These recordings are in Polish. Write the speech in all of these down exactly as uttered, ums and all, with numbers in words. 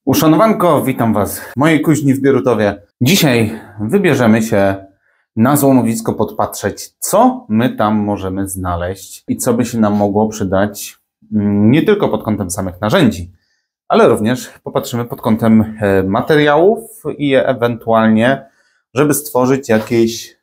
Uszanowanko, witam Was w mojej kuźni w Bierutowie. Dzisiaj wybierzemy się na złomowisko podpatrzeć, co my tam możemy znaleźć i co by się nam mogło przydać nie tylko pod kątem samych narzędzi, ale również popatrzymy pod kątem materiałów i ewentualnie, żeby stworzyć jakieś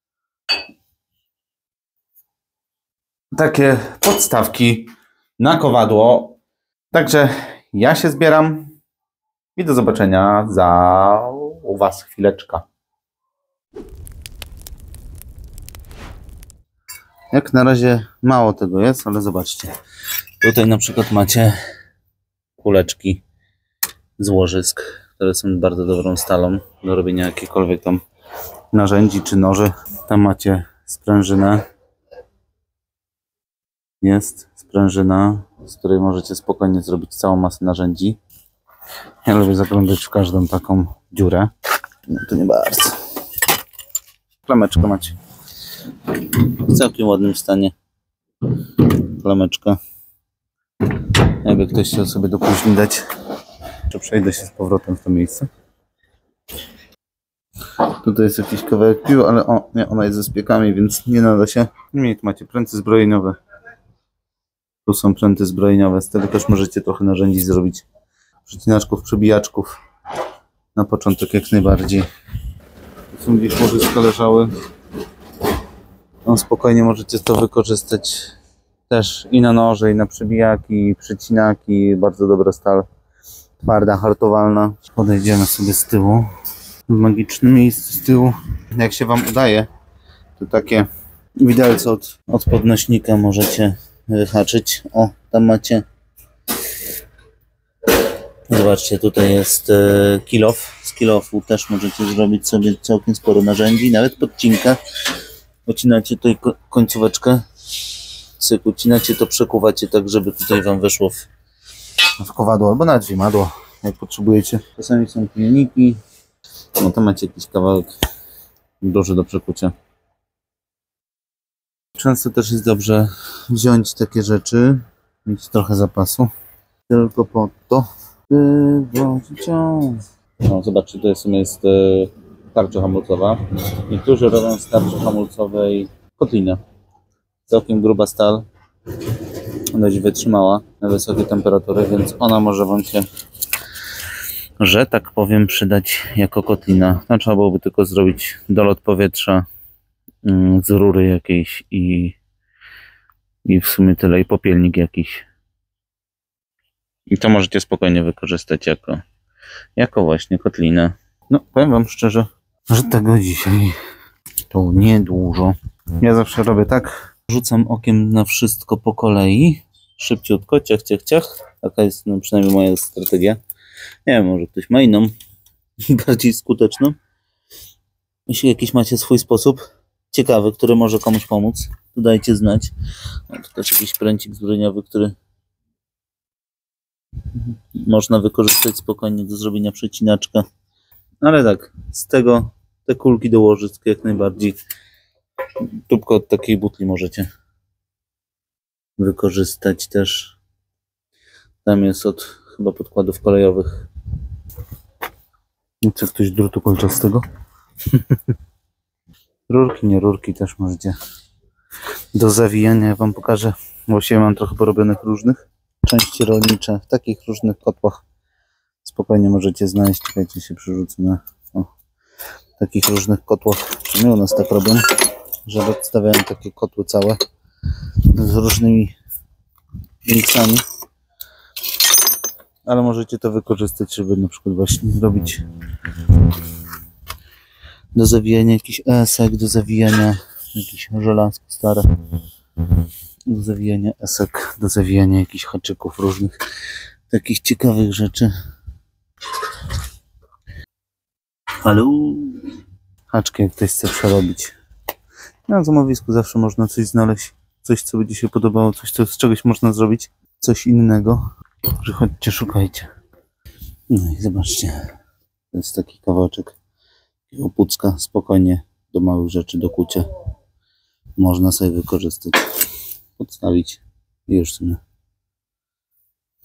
takie podstawki na kowadło. Także ja się zbieram. I do zobaczenia za u Was chwileczkę. Jak na razie mało tego jest, ale zobaczcie. Tutaj na przykład macie kuleczki z łożysk, które są bardzo dobrą stalą do robienia jakichkolwiek tam narzędzi czy noży. Tam macie sprężynę. Jest sprężyna, z której możecie spokojnie zrobić całą masę narzędzi. Ja lubię zaglądać w każdą taką dziurę. No to nie bardzo. Klameczkę macie. W całkiem ładnym stanie. Klameczka. Jakby ktoś chciał sobie do kuźni dać. To przejdę się z powrotem w to miejsce. Tutaj jest jakiś kawałek pił, ale o, nie, ona jest ze spiekami, więc nie nada się. Nie, tu macie pręty zbrojeniowe. Tu są pręty zbrojeniowe. Z tego też możecie trochę narzędzi zrobić. Przycinaczków, przebijaczków. Na początek jak najbardziej. Tu są gdzieś łożyska leżały. No, spokojnie możecie to wykorzystać też i na noże, i na przebijaki, i przycinaki. Bardzo dobra stal. Twarda, hartowalna. Podejdziemy sobie z tyłu. W magicznym miejscu z tyłu. Jak się Wam udaje, to takie widelce od, od podnośnika możecie wyhaczyć. O, tam macie. Zobaczcie, tutaj jest e, kilof. Z kilofu też możecie zrobić sobie całkiem sporo narzędzi, nawet podcinkę. Ucinacie tutaj końcóweczkę, cyk, ucinacie to, przekuwacie tak, żeby tutaj Wam weszło w, w kowadło albo nawet w imadło, jak potrzebujecie. Czasami są pilniki. No to macie jakiś kawałek duży do przekucia. Często też jest dobrze wziąć takie rzeczy, mieć trochę zapasu, tylko po to. No, zobaczcie, tutaj w sumie jest e, tarcza hamulcowa. Niektórzy robią z tarczy hamulcowej kotlinę. Całkiem gruba stal, dość wytrzymała na wysokie temperatury, więc ona może Wam się, że tak powiem, przydać jako kotlina. Tam trzeba byłoby tylko zrobić dolot powietrza mm, z rury jakiejś i, i w sumie tyle, i popielnik jakiś. I to możecie spokojnie wykorzystać jako, jako właśnie kotlinę. No, powiem Wam szczerze, że tego dzisiaj to niedużo. Ja zawsze robię tak. Rzucam okiem na wszystko po kolei. Szybciutko, ciach, ciach, ciach. Taka jest no, przynajmniej moja strategia. Nie wiem, może ktoś ma inną, bardziej skuteczną. Jeśli jakiś macie swój sposób ciekawy, który może komuś pomóc, to dajcie znać. No, to też jakiś pręcik zbrojeniowy, który można wykorzystać spokojnie do zrobienia przecinaczka. Ale tak, z tego te kulki do łożysk jak najbardziej. Tubko od takiej butli możecie wykorzystać też. Tam jest od chyba podkładów kolejowych. Chce ktoś drutu kolczastego? Rurki, nie rurki też możecie do zawijania. Ja Wam pokażę. Właściwie mam trochę porobionych różnych części rolnicze w takich różnych kotłach. Spokojnie możecie znaleźć. Czekajcie, się przerzucę na o, takich różnych kotłach. Przynajmniej u nas tak robią, że odstawiają takie kotły całe z różnymi miksami. Ale możecie to wykorzystać, żeby na przykład właśnie zrobić do zawijania jakiś esek, do zawijania jakiś żelazko stare, do zawijania esek, do zawijania jakichś haczyków różnych, takich ciekawych rzeczy. Halo? Haczki, jak ktoś chce przerobić. Na złomowisku zawsze można coś znaleźć, coś co będzie się podobało, coś co z czegoś można zrobić, coś innego. Przychodźcie, szukajcie. No i zobaczcie, to jest taki kawałeczek opucka, spokojnie do małych rzeczy, do kucia. Można sobie wykorzystać, podstawić i już sobie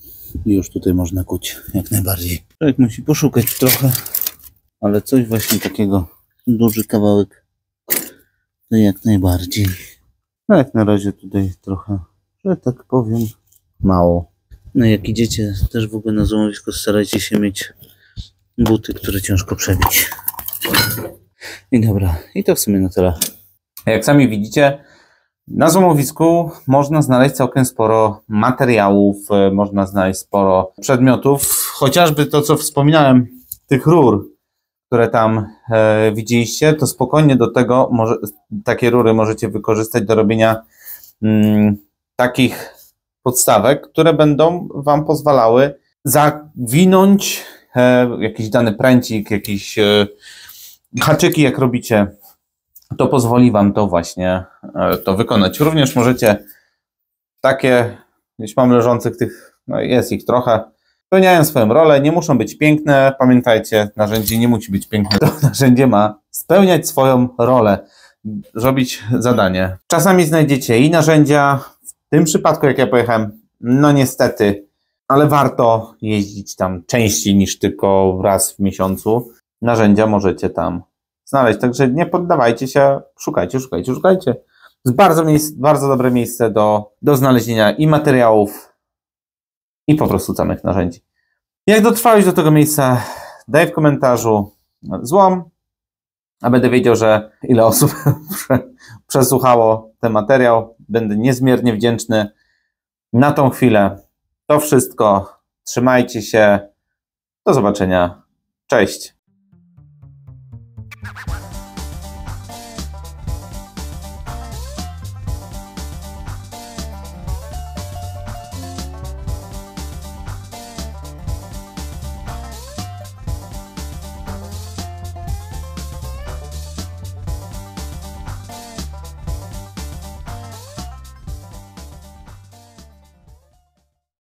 I już tutaj można kuć jak najbardziej. Człowiek musi poszukać trochę, ale coś właśnie takiego, duży kawałek, to jak najbardziej. No jak na razie tutaj trochę, że tak powiem, mało. No jak idziecie też w ogóle na złomowisko, starajcie się mieć buty, które ciężko przebić. I dobra, i to w sumie na tyle. Jak sami widzicie, na złomowisku można znaleźć całkiem sporo materiałów, można znaleźć sporo przedmiotów, chociażby to, co wspominałem, tych rur, które tam e, widzieliście, to spokojnie do tego może, takie rury możecie wykorzystać do robienia mm, takich podstawek, które będą Wam pozwalały zawinąć e, jakiś dany pręcik, jakiś e, haczyki, jak robicie, to pozwoli Wam to właśnie e, to wykonać. Również możecie takie, gdzieś mam leżących tych, no jest ich trochę, spełniają swoją rolę, nie muszą być piękne. Pamiętajcie, narzędzie nie musi być piękne. To narzędzie ma spełniać swoją rolę, robić zadanie. Czasami znajdziecie i narzędzia, w tym przypadku jak ja pojechałem, no niestety, ale warto jeździć tam częściej niż tylko raz w miesiącu. Narzędzia możecie tam znaleźć, także nie poddawajcie się, szukajcie, szukajcie, szukajcie. To jest bardzo, miejsce, bardzo dobre miejsce do, do znalezienia i materiałów, i po prostu samych narzędzi. Jak dotrwałeś do tego miejsca, daj w komentarzu złom, a będę wiedział, że ile osób przesłuchało ten materiał. Będę niezmiernie wdzięczny. Na tą chwilę to wszystko. Trzymajcie się. Do zobaczenia. Cześć.